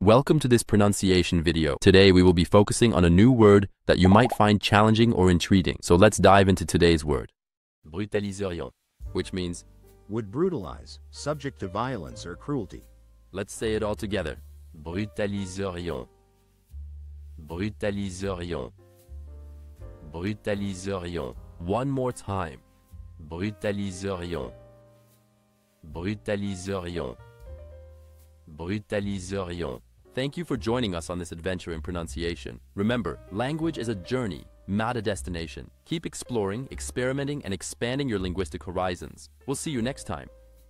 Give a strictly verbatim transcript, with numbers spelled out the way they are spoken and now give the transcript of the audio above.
Welcome to this pronunciation video. Today we will be focusing on a new word that you might find challenging or intriguing. So let's dive into today's word. Brutaliserions, which means would brutalize, subject to violence or cruelty. Let's say it all together. Brutaliserions. Brutaliserions. Brutaliserions. One more time. Brutaliserions. Brutaliserions. Brutaliserions. Thank you for joining us on this adventure in pronunciation. Remember, language is a journey, not a destination. Keep exploring, experimenting, and expanding your linguistic horizons. We'll see you next time.